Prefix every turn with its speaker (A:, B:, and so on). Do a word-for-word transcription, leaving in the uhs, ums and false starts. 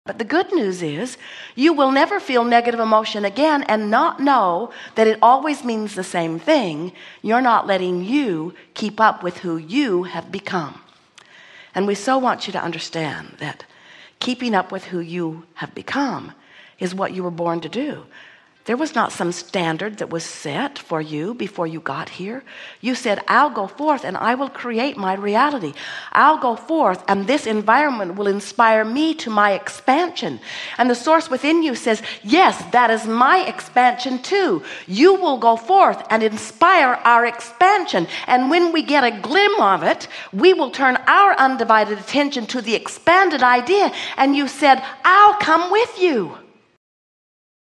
A: But the good news is you will never feel negative emotion again and not know that it always means the same thing. You're not letting you keep up with who you have become. And we so want you to understand that keeping up with who you have become is what you were born to do. There was not some standard that was set for you before you got here. You said, I'll go forth and I will create my reality. I'll go forth and this environment will inspire me to my expansion. And the source within you says, yes, that is my expansion too. You will go forth and inspire our expansion. And when we get a glimpse of it, we will turn our undivided attention to the expanded idea. And you said, I'll come with you.